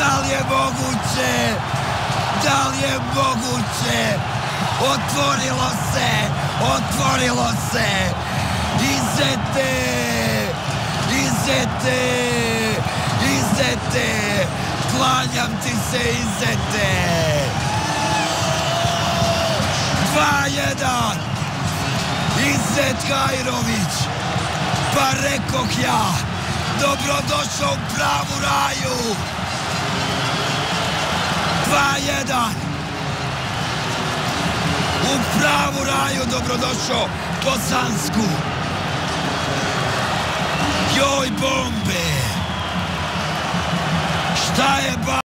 Da li je moguće? Da li je moguće? Otvorilo se! Otvorilo se! Izete! Izete! Izete! Klanjam ti se, Izete! 2:1! Izet Hajrović! Pa rekoh ja, dobrodošao u pravu raju! 2:1! U pravu raju dobrodošao po Sansku! Joj bombe! Šta je